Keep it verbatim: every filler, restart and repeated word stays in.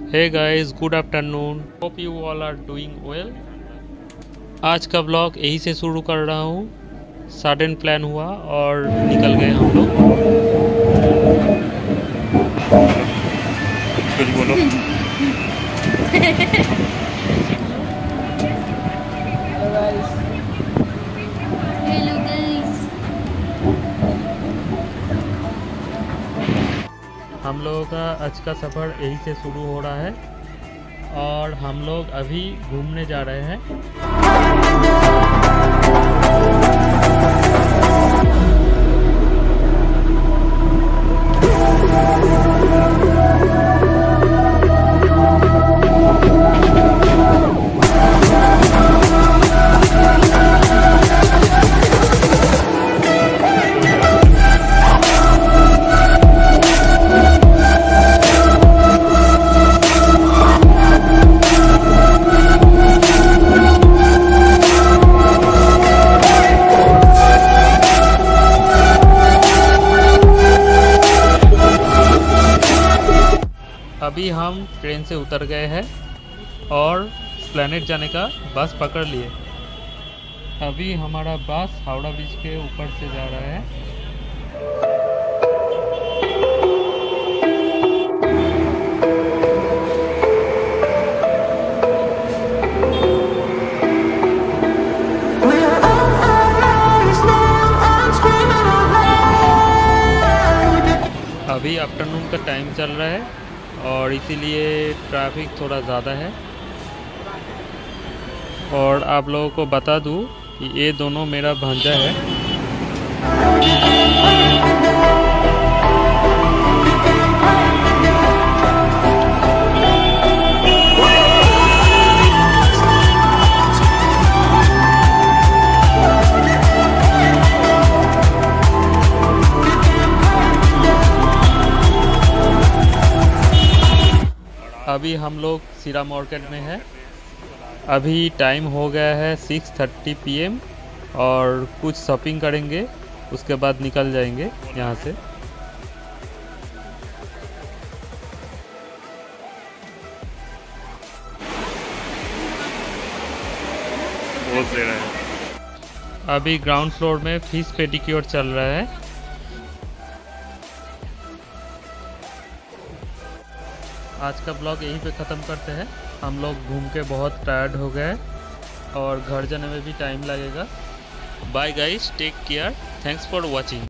Hey guys, good afternoon. Hope you all are doing well. आज का blog यही से शुरू कर रहा हूँ। सडन प्लान हुआ और निकल गए हम लोग। कुछ बोलो। Hello guys. हम लोगों का आज का सफ़र यही से शुरू हो रहा है और हम लोग अभी घूमने जा रहे हैं। अभी हम ट्रेन से उतर गए हैं और प्लैनेट जाने का बस पकड़ लिए। अभी हमारा बस हावड़ा ब्रिज के ऊपर से जा रहा है। अभी आफ्टरनून का टाइम चल रहा है और इसीलिए ट्रैफिक थोड़ा ज़्यादा है। और आप लोगों को बता दूं कि ये दोनों मेरा भांजा है। अभी हम लोग सीरा मार्केट में है। अभी टाइम हो गया है सिक्स थर्टी पी एम और कुछ शॉपिंग करेंगे, उसके बाद निकल जाएंगे यहाँ से। बहुत ले रहा है। अभी ग्राउंड फ्लोर में फिश पेडिक्योर चल रहा है। आज का ब्लॉग यहीं पे ख़त्म करते हैं। हम लोग घूम के बहुत टायर्ड हो गए और घर जाने में भी टाइम लगेगा। Bye guys, take care, thanks for watching.